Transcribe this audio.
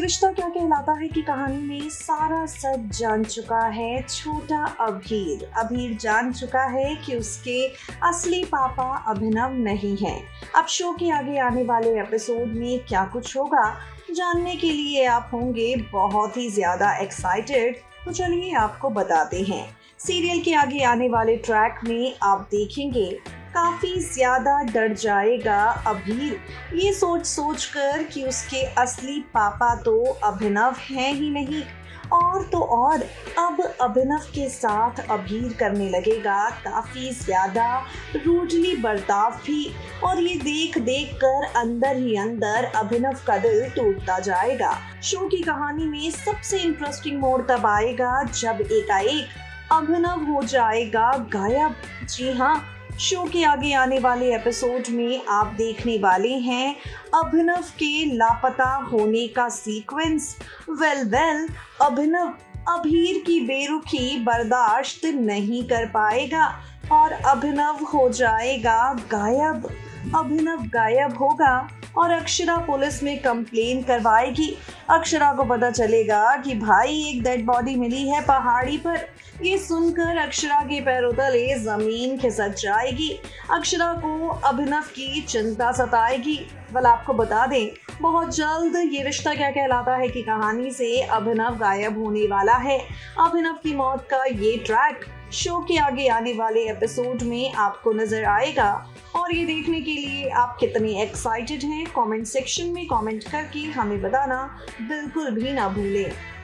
रिश्ता क्या कहलाता है कि कहानी में सारा सच जान चुका है छोटा अभीर। अभीर जान चुका है कि उसके असली पापा अभिनव नहीं हैं। अब शो के आगे आने वाले एपिसोड में क्या कुछ होगा जानने के लिए आप होंगे बहुत ही ज़्यादा एक्साइटेड। तो चलिए आपको बताते हैं। सीरियल के आगे आने वाले ट्रैक में आप देखेंगे काफ़ी ज़्यादा डर जाएगा अभीर, ये सोच कर कि उसके असली पापा तो अभिनव हैं ही नहीं। और तो और अब अभिनव के साथ अभीर करने लगेगा काफ़ी ज़्यादा रूडली बर्ताव भी। और ये देख कर अंदर ही अंदर अभिनव का दिल टूटता जाएगा। शो की कहानी में सबसे इंटरेस्टिंग मोड़ तब आएगा जब एकाएक अभिनव हो जाएगा गायब। जी हाँ, शो के आगे आने वाले एपिसोड में आप देखने वाले हैं अभिनव के लापता होने का सीक्वेंस। वेल अभिनव अभीर की बेरुखी बर्दाश्त नहीं कर पाएगा और अभिनव हो जाएगा गायब। अभिनव गायब होगा और अक्षरा पुलिस में कंप्लेन करवाएगी। अक्षरा को पता चलेगा कि भाई एक डेड बॉडी मिली है पहाड़ी पर। ये सुनकर अक्षरा के पैरों तले जमीन खिसक जाएगी। अक्षरा को अभिनव की चिंता सताएगी। आपको बता दें, बहुत जल्द ये रिश्ता क्या कहलाता है कि कहानी से अभिनव गायब होने वाला है। अभिनव की मौत का ये ट्रैक शो के आगे आने वाले एपिसोड में आपको नजर आएगा। और ये देखने के लिए आप कितने एक्साइटेड हैं, कमेंट सेक्शन में कमेंट करके हमें बताना बिल्कुल भी ना भूलें।